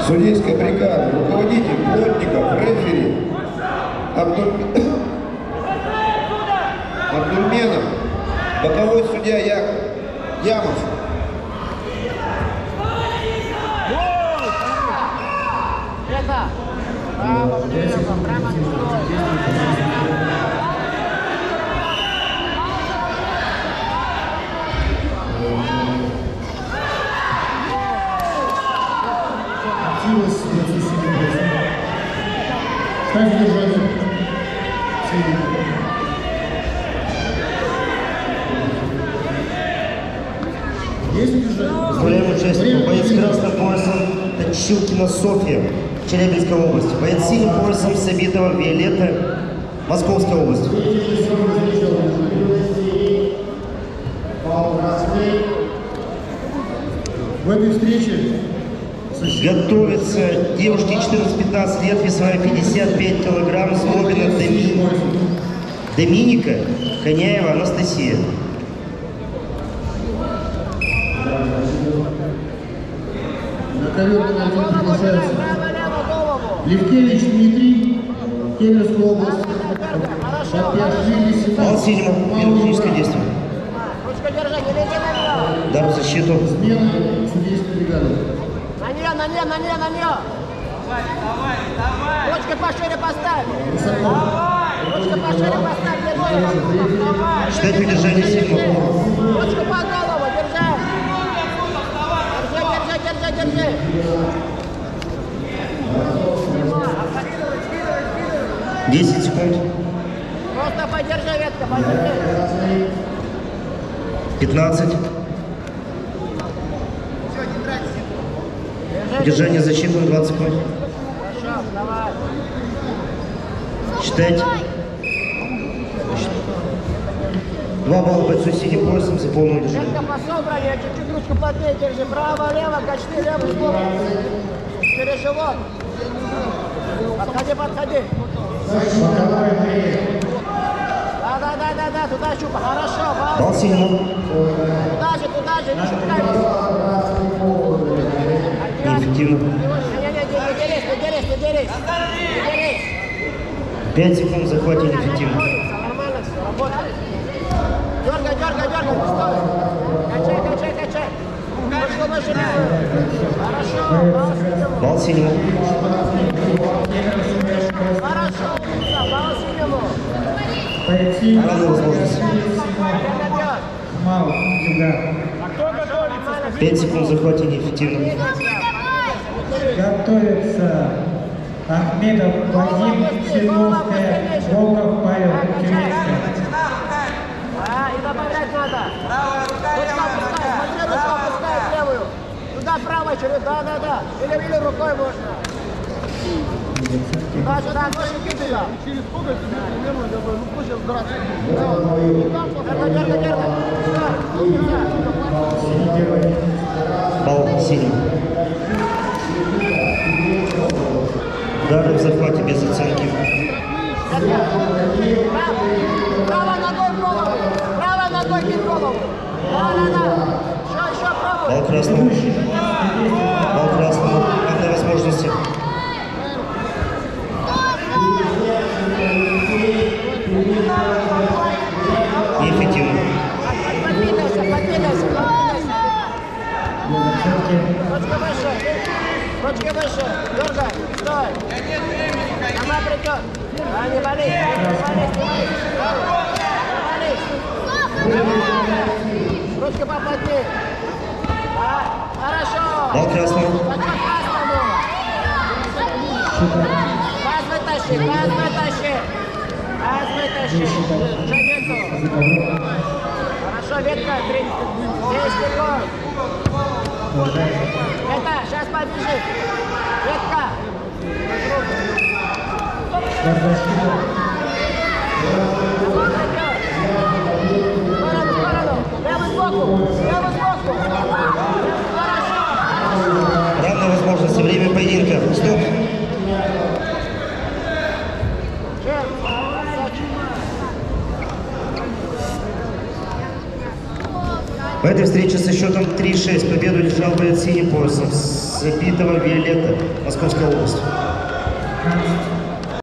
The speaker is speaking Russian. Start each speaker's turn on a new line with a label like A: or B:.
A: Судейская бригада, руководитель Плотников, рефери Абдульменов, боковой судья Ямов.
B: Право, влево, прямо
C: Ставь держать. Есть удержание?
D: Поздравляем участников. Боец красным поясом Точилкина Софья, Челябинская область. Боец синим поясом Сабитова Виолетта, Московская область.
C: В этой встрече
D: готовится девушке 14-15 лет, весовая 55 килограмм, Злобина Доминика, Коняева Анастасия.
C: на ковер приглашается Левкевич Дмитрий, Кемеровская область.
D: Пал синему, хирургическое действие. Дар в защиту.
C: Смена судейской бригады.
B: На нее. Ручки пошире поставь. Ручки пошире поставь.
D: Ждать удержания сильного.
B: Ручку по голову, держи. Держи.
D: 10 секунд.
B: Просто подержи, ветка, подержи.
D: 15. Удержание засчитано 20 секунд.
B: Хорошо, давай.
D: Считать. 2 балла бойцу синим поясом за полное удержание.
B: Ветка по собранию, чуть-чуть ручку плотнее держи. Право, лево, качни левую сторону. Через живот. Подходи. Да, туда щупа, хорошо.
D: Бал синему.
B: Туда же, не щупкай его.
D: Неэффективно.
B: Не дерись.
D: 5 секунд в захвате неэффективно.
B: Нормально все, работает. Дергай, стой. Качай. Ручку выше. Хорошо,
D: Бал синему.
B: Хорошо, бал синему.
D: Равная возможность.
C: Мало, да.
D: 5 секунд в захвате неэффективно.
C: Готовится Ахмедов Вадим, Свердловская, Волков Павел, Кемеровская.
B: И добавлять надо. Ручку опускай левую. Туда правой через, да. Или рукой можно. Сюда, ножки туда. Через сколько тебе примерно, проще драться. Дергай.
D: Бал синему. Удары в захвате без оценки.
B: Правой ногой в голову. Да. Еще пробуй.
D: Бал красному. Равной возможности. Неэффективно.
B: Подвигайся. Ручки выше. Дергай. Стой. Сама придет. Не болей. Ручки поплотнее. Хорошо.
D: Бал красному.
B: Газ вытащи. Хорошо, ветка. 10 секунд. Это, сейчас побежит. Ветка. Сторону. Левый сбоку. Хорошо.
D: Равная возможность. Время поединка. Стоп. В этой встрече со счетом 3-6 победу держал боец синим поясом Сабитова Виолетта, Московская область.